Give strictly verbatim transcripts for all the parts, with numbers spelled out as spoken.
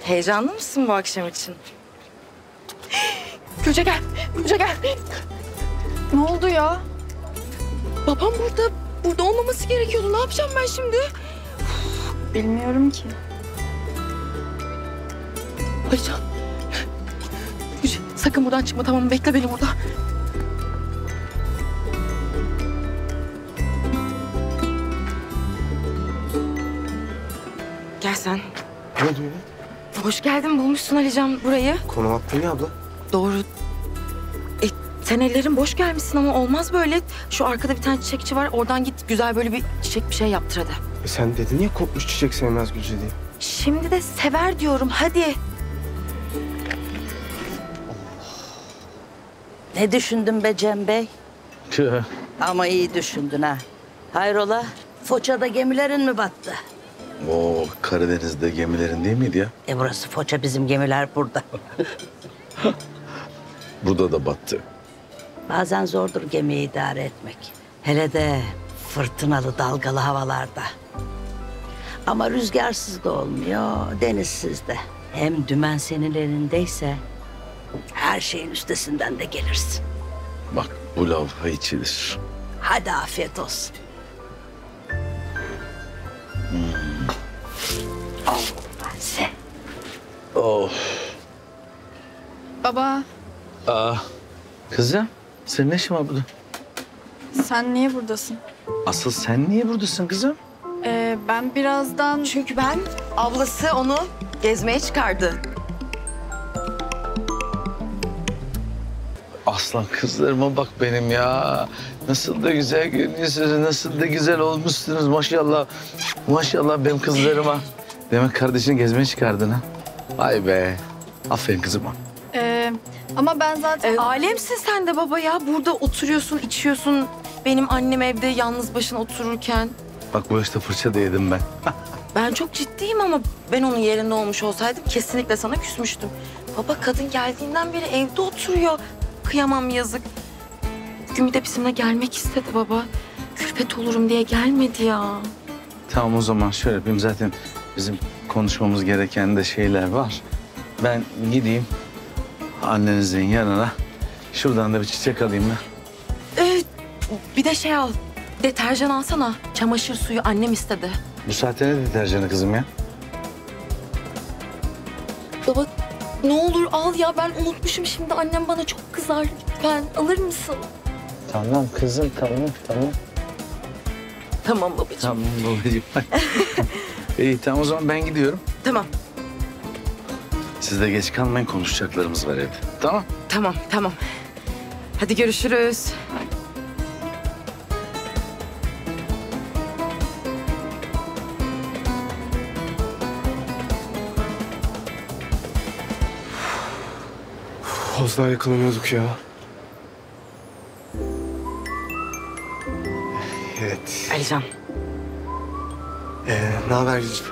Heyecanlı mısın bu akşam için? Gülce gel, Gülce gel. Ne oldu ya? Babam burada, burada olmaması gerekiyordu. Ne yapacağım ben şimdi? Bilmiyorum ki. Alican. Gülce sakın buradan çıkma, tamam mı? Bekle beni burada. Gel sen. Ne oluyor? Hoş geldin, bulmuşsun Alican burayı. Konum attın ya abla. Doğru. E, sen ellerin boş gelmişsin ama olmaz böyle. Şu arkada bir tane çiçekçi var. Oradan git güzel böyle bir çiçek bir şey yaptır hadi. E sen dedin ya kopmuş çiçek sevmez Gülce diye. Şimdi de sever diyorum hadi. Ne düşündün be Cem Bey? Tüh. Ama iyi düşündün ha. Hayrola? Foça'da gemilerin mi battı? O Karadeniz'de gemilerin değil miydi ya? E burası Foça, bizim gemiler burada. Burada da battı. Bazen zordur gemiyi idare etmek. Hele de fırtınalı, dalgalı havalarda. Ama rüzgarsız da olmuyor, denizsiz de. Hem dümen senin elindeyse her şeyin üstesinden de gelirsin. Bak bu lafha içilir. Hadi afiyet olsun. Hmm. Al bense. Oh. Baba, Aa, kızım senin ne işin var burada? sen niye buradasın? Asıl sen niye buradasın kızım? Ee, ben birazdan... Çünkü ben ablası onu gezmeye çıkardı. Aslan kızlarıma bak benim ya. Nasıl da güzel görünüyorsunuz, nasıl da güzel olmuşsunuz maşallah. Maşallah benim kızlarıma. Demek kardeşini gezmeye çıkardın ha. Vay be. Aferin kızıma. Ee, ama ben zaten... E, alemsin sen de baba ya. Burada oturuyorsun, içiyorsun. Benim annem evde yalnız başına otururken. Bak bu işte fırça da yedim ben. Ben çok ciddiyim ama ben onun yerinde olmuş olsaydım kesinlikle sana küsmüştüm. Baba kadın geldiğinden beri evde oturuyor. Kıyamam yazık. Bugün bir de bizimle gelmek istedi baba. Külfet olurum diye gelmedi ya. Tamam o zaman şöyle yapayım. Zaten bizim konuşmamız gereken de şeyler var. Ben gideyim annenizin yanına. Şuradan da bir çiçek alayım ben. Ee, bir de şey al. Deterjan alsana. Çamaşır suyu annem istedi. Bu saatte ne deterjanı kızım ya? Baba ne olur al ya, ben unutmuşum şimdi. Annem bana çok kızar. Lütfen alır mısın? Tamam kızım tamam tamam. Tamam babacığım. Tamam babacığım. İyi tamam o zaman ben gidiyorum. Tamam. Siz de geç kalmayın, konuşacaklarımız var evde. Tamam. Tamam, tamam. Hadi görüşürüz. Az daha yakalanıyorduk ya. Evet. Alican. Ee, ne haber Gülce?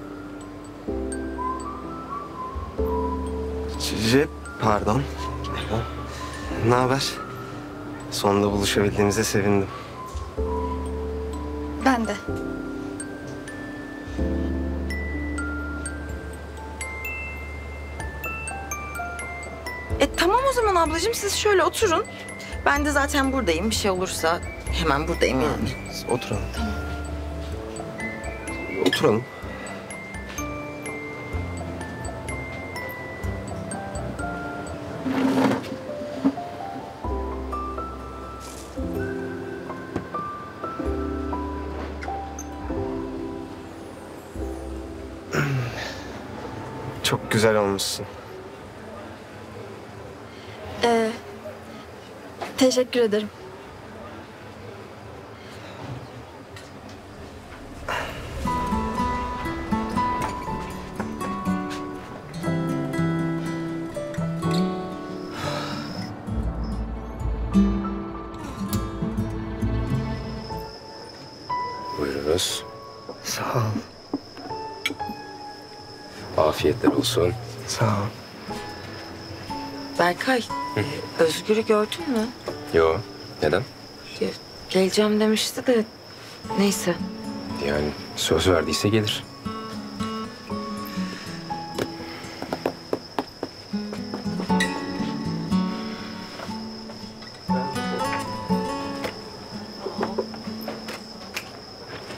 Cep, pardon. Ne haber? Sonunda buluşabildiğimize sevindim. Ben de. E tamam o zaman ablacığım, siz şöyle oturun. Ben de zaten buradayım. Bir şey olursa hemen buradayım yani. Oturalım. Tamam. Oturalım. Çok güzel olmuşsun. Ee, teşekkür ederim. Buyurunuz. Sağ ol. Afiyetler olsun. Sağ ol. Berkay, e, Özgür'ü gördün mü? Yo, neden? E, Geleceğim demişti de neyse. Yani söz verdiyse gelir.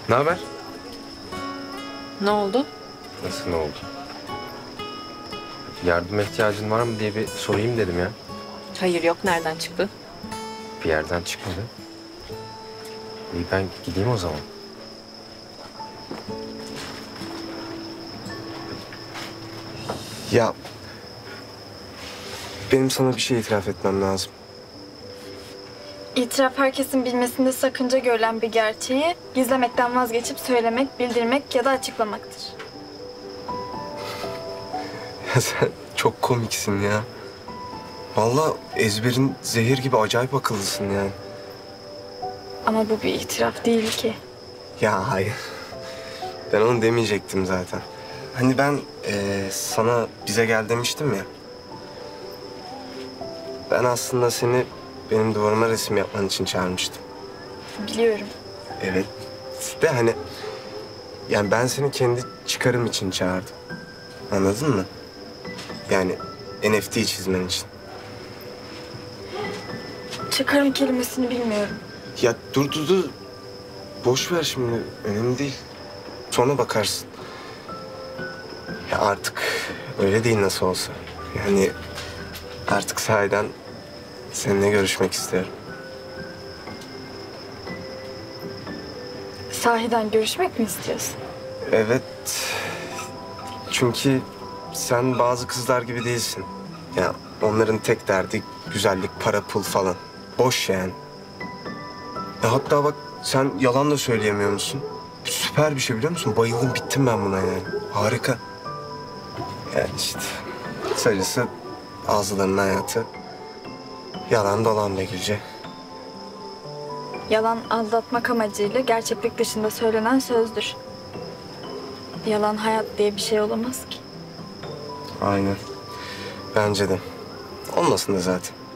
Ne haber? Ne oldu? Nasıl ne oldu? Yardıma ihtiyacın var mı diye bir sorayım dedim ya. Hayır yok, nereden çıktı? Bir yerden çıkmadı. İyi ben gideyim o zaman. Ya benim sana bir şey itiraf etmem lazım. İtiraf herkesin bilmesinde sakınca görülen bir gerçeği gizlemekten vazgeçip söylemek, bildirmek ya da açıklamaktır. Ya sen çok komiksin ya. Vallahi ezberin zehir gibi acayip akıllısın yani. Ama bu bir itiraf değil ki. Ya hayır. Ben onu demeyecektim zaten. Hani ben eee, sana bize gel demiştim ya. Ben aslında seni benim duvarıma resim yapman için çağırmıştım. Biliyorum. Evet. De hani yani ben seni kendi çıkarım için çağırdım. Anladın mı? Yani N F T çizmen için. Çıkarım kelimesini bilmiyorum. Ya dur dur dur. Boş ver şimdi. Önemli değil. Sonra bakarsın. Ya artık öyle değil nasıl olsa. Yani artık sahiden seninle görüşmek istiyorum. Sahiden görüşmek mi istiyorsun? Evet. Çünkü sen bazı kızlar gibi değilsin. Ya onların tek derdi güzellik, para, pul falan. Boş yani. Ya hatta bak sen yalan da söyleyemiyor musun? Süper bir şey biliyor musun? Bayıldım bittim ben buna yani. Harika. Yani işte kısacası bazılarının hayatı yalan dolan be Gülce. Yalan aldatmak amacıyla gerçeklik dışında söylenen sözdür. Yalan hayat diye bir şey olamaz ki. Aynen. Bence de. Olmasın da zaten.